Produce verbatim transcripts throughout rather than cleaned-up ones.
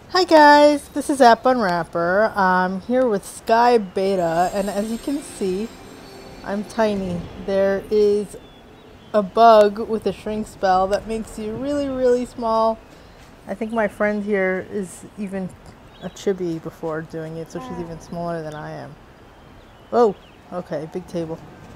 Hi guys, this is App Unwrapper. I'm here with Sky Beta, and as you can see, I'm tiny. There is a bug with a shrink spell that makes you really, really small. I think my friend here is even a chibi before doing it, so she's even smaller than I am. Oh, okay, big table.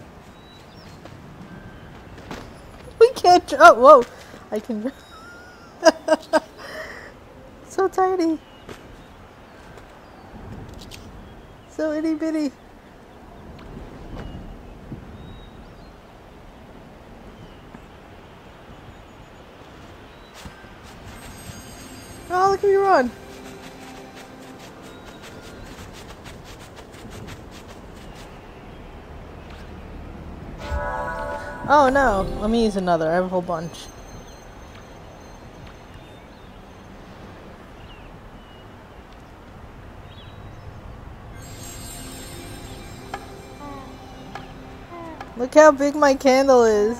We can't jump. Whoa, I can. So tiny. So itty bitty. Oh, look at me run. Oh no, let me use another. I have a whole bunch. Look how big my candle is.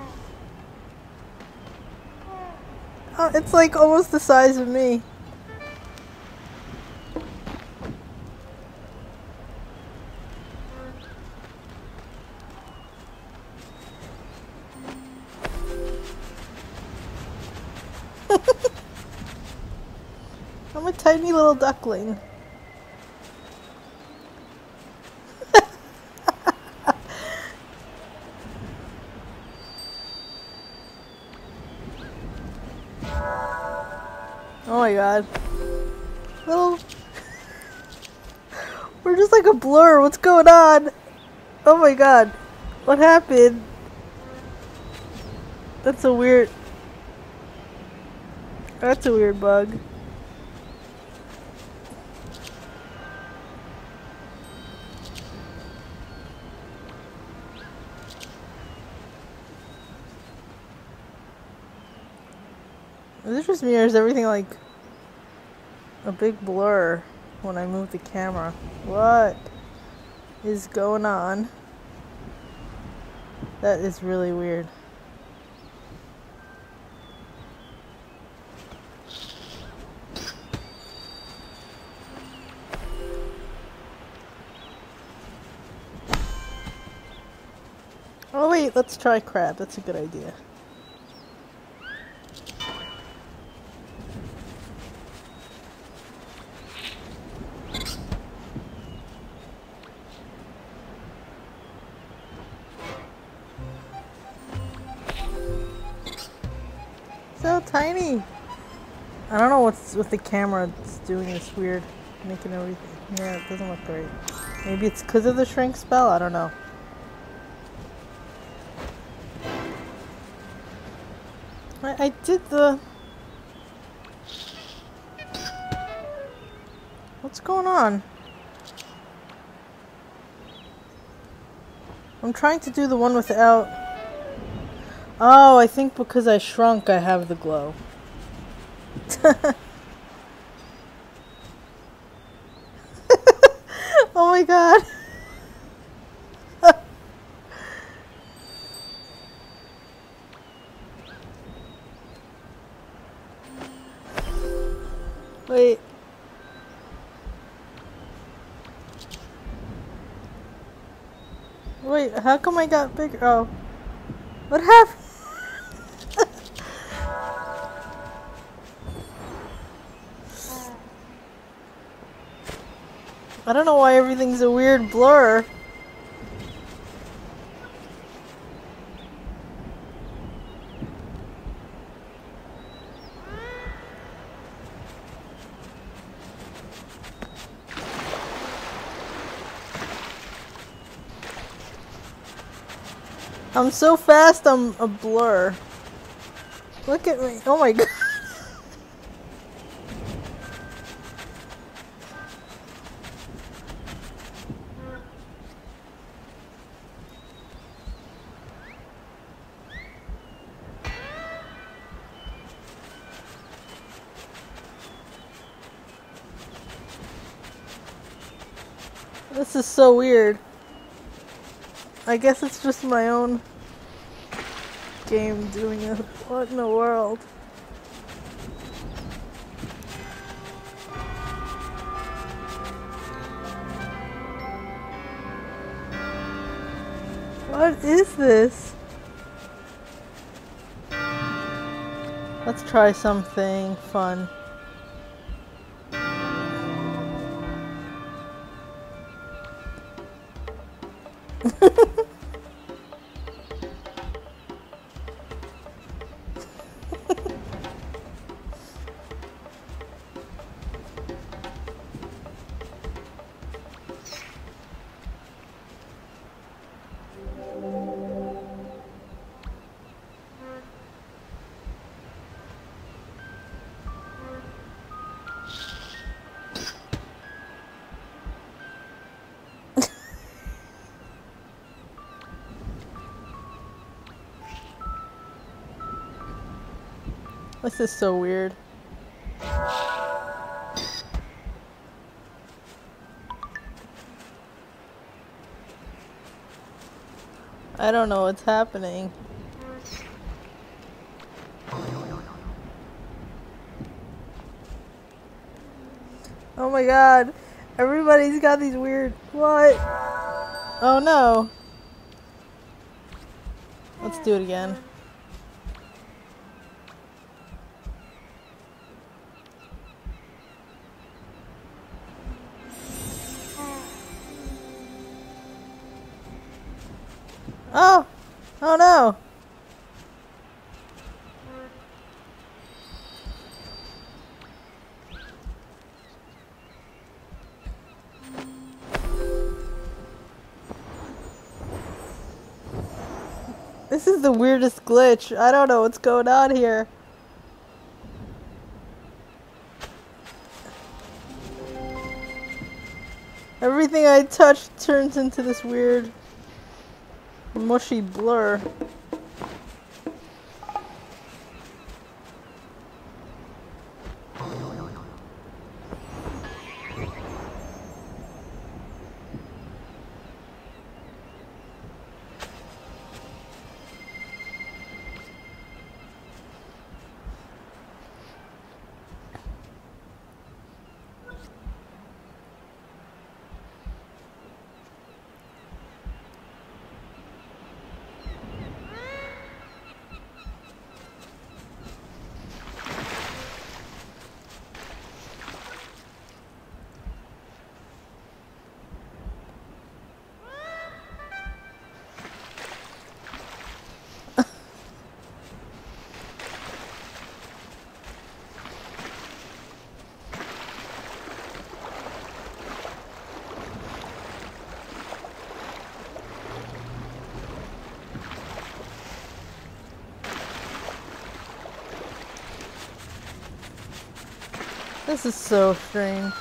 Oh, it's like almost the size of me. I'm a tiny little duckling. Oh my god. Little... We're just like a blur. What's going on? Oh my god. What happened? That's a weird... That's a weird bug. This just mirrors everything like a big blur when I move the camera. What is going on? That is really weird. Oh wait, let's try crab. That's a good idea. So tiny. I don't know what's with the camera. It's doing this weird, making everything. Yeah, it doesn't look great. Maybe it's because of the shrink spell. I don't know. I, I did the. What's going on? I'm trying to do the one without. Oh, I think because I shrunk, I have the glow. Oh my god. Wait. Wait, how come I got bigger? Oh. What happened? I don't know why everything's a weird blur. I'm so fast, I'm a blur. Look at me. Oh my god. This is so weird. I guess it's just my own game doing it. What in the world? What is this? Let's try something fun. This is so weird. I don't know what's happening. Oh my god. Everybody's got these weird... What? Oh no. Let's do it again. Oh! Oh no! This is the weirdest glitch. I don't know what's going on here. Everything I touch turns into this weird mushy blur. This is so strange.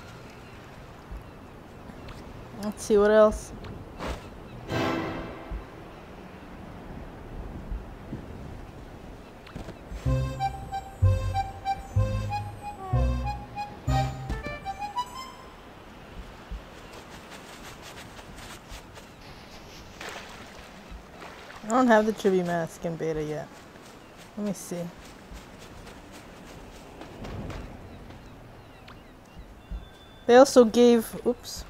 Let's see what else. I don't have the Chibi Mask in beta yet. Let me see. They also gave, oops.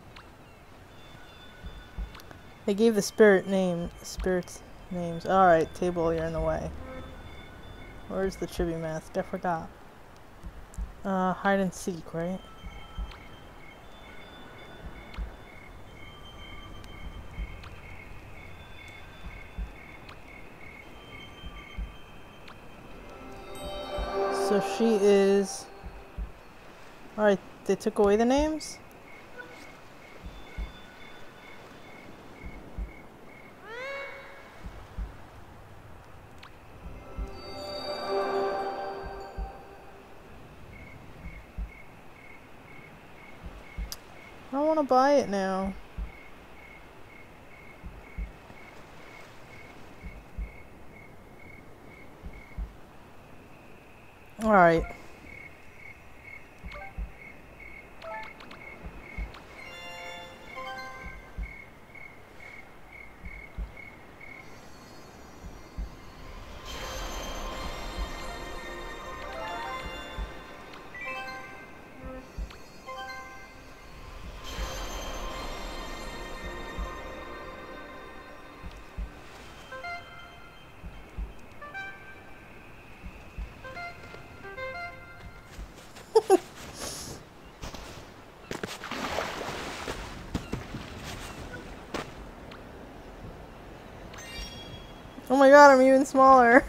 They gave the spirit name, spirits names. Alright, table, you're in the way. Where's the Chibi Mask? I forgot. Uh, hide and seek, right? So she is... Alright, they took away the names? I don't want to buy it now. Alright. Oh my god, I'm even smaller.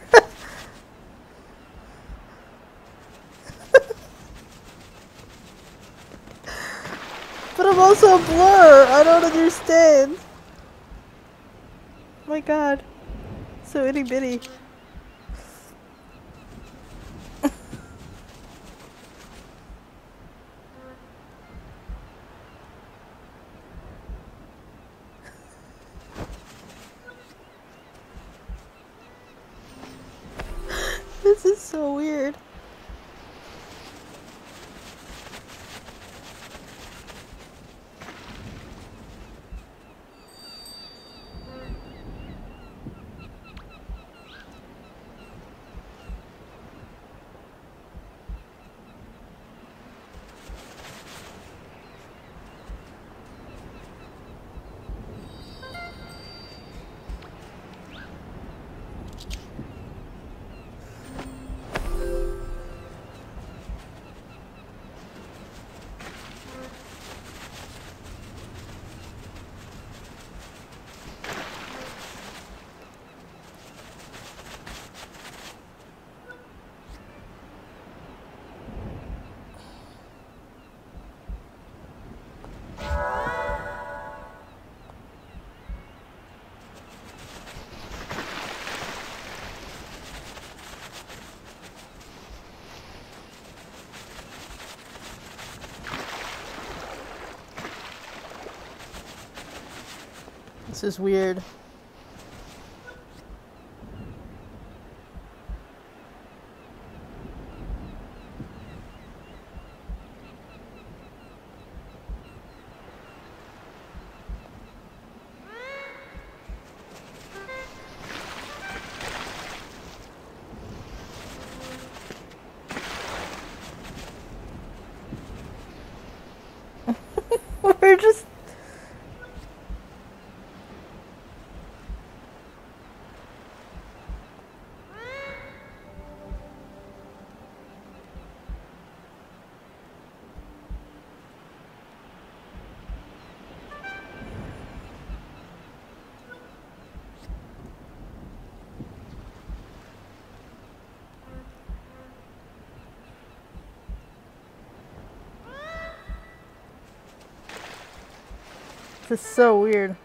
But I'm also a blur. I don't understand. Oh my god. So itty bitty. This is so weird. This is weird. We're just... This is so weird.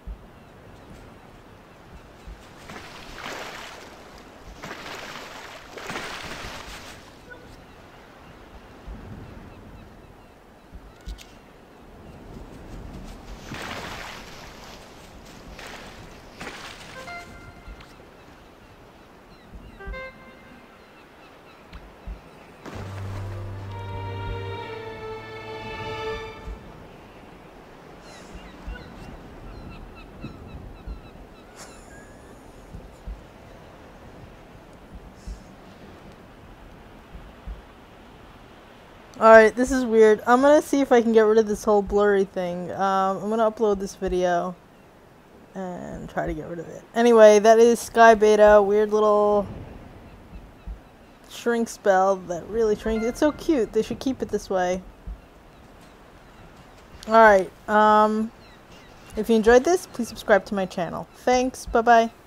Alright, this is weird. I'm gonna see if I can get rid of this whole blurry thing. Um, I'm gonna upload this video and try to get rid of it. Anyway, that is Sky Beta, weird little shrink spell that really shrinks. It's so cute. They should keep it this way. Alright, um, if you enjoyed this, please subscribe to my channel. Thanks, bye-bye.